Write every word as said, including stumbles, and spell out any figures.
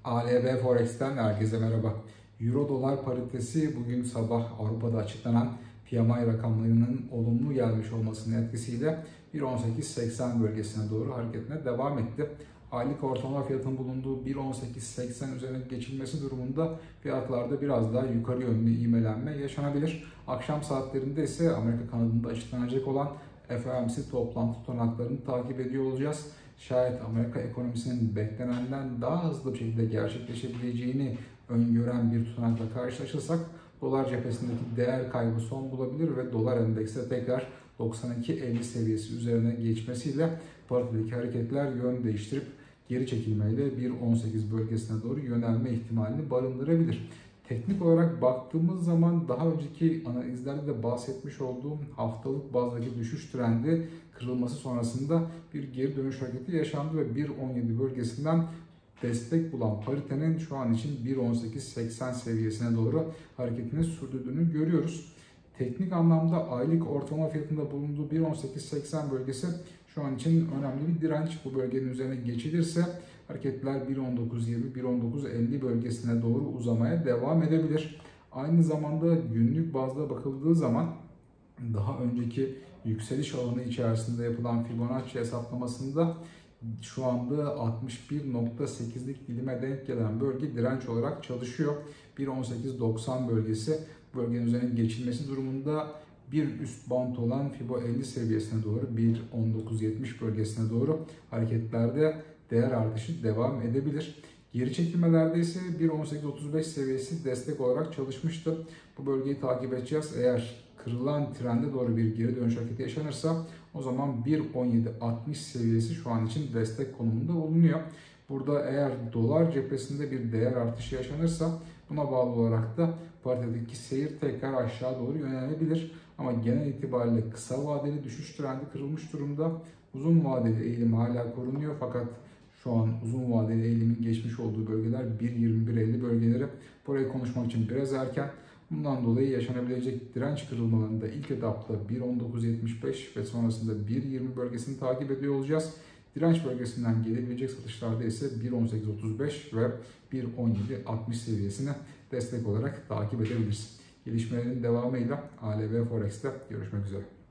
A L B Forex'ten herkese merhaba. Euro dolar paritesi bugün sabah Avrupa'da açıklanan P M I rakamlarının olumlu gelmiş olmasının etkisiyle bir on sekiz seksen bölgesine doğru hareketine devam etti. Aylık ortalama fiyatın bulunduğu bir on sekiz seksen üzerine geçilmesi durumunda fiyatlarda biraz daha yukarı yönlü ivmelenme yaşanabilir. Akşam saatlerinde ise Amerika kanadında açıklanacak olan F O M C toplantı tutanaklarını takip ediyor olacağız. Şayet Amerika ekonomisinin beklenenden daha hızlı bir şekilde gerçekleşebileceğini öngören bir tutanakla karşılaşırsak dolar cephesindeki değer kaybı son bulabilir ve dolar endeksi tekrar doksan iki elli seviyesi üzerine geçmesiyle paritedeki hareketler yön değiştirip geri çekilmeyle bir on sekiz bölgesine doğru yönelme ihtimalini barındırabilir. Teknik olarak baktığımız zaman daha önceki analizlerde de bahsetmiş olduğum haftalık bazdaki düşüş trendi kırılması sonrasında bir geri dönüş hareketi yaşandı ve bir on yedi bölgesinden destek bulan paritenin şu an için bir on sekiz seksen seviyesine doğru hareketini sürdürdüğünü görüyoruz. Teknik anlamda aylık ortalama fiyatında bulunduğu bir on sekiz seksen bölgesi şu an için önemli bir direnç. Bu bölgenin üzerine geçilirse hareketler bir on dokuz yirmi bir on dokuz elli bölgesine doğru uzamaya devam edebilir. Aynı zamanda günlük bazda bakıldığı zaman daha önceki yükseliş alanı içerisinde yapılan Fibonacci hesaplamasında şu anda altmış bir nokta sekizlik dilime denk gelen bölge direnç olarak çalışıyor. bir on sekiz doksan bölgesi bölgenin üzerine geçilmesi durumunda bir üst bant olan Fibo elli seviyesine doğru bir on dokuz yetmiş bölgesine doğru hareketlerde değer artışı devam edebilir. Geri çekilmelerde ise bir on sekiz otuz beş seviyesi destek olarak çalışmıştı. Bu bölgeyi takip edeceğiz. Eğer kırılan trende doğru bir geri dönüş hareketi yaşanırsa o zaman bir on yedi altmış seviyesi şu an için destek konumunda bulunuyor. Burada eğer dolar cephesinde bir değer artışı yaşanırsa buna bağlı olarak da paritedeki seyir tekrar aşağı doğru yönelebilir. Ama genel itibariyle kısa vadeli düşüş trendi kırılmış durumda. Uzun vadeli eğilim hala korunuyor fakat şu an uzun vadeli eğilimin geçmiş olduğu bölgeler bir yirmi bir elli bölgeleri. Burayı konuşmak için biraz erken. Bundan dolayı yaşanabilecek direnç kırılmalarında ilk etapta bir on dokuz yetmiş beş ve sonrasında bir yirmi bölgesini takip ediyor olacağız. Direnç bölgesinden gelebilecek satışlarda ise bir on sekiz otuz beş ve bir on yedi altmış seviyesini destek olarak takip edebiliriz. Gelişmelerin devamıyla A L B Forex'te görüşmek üzere.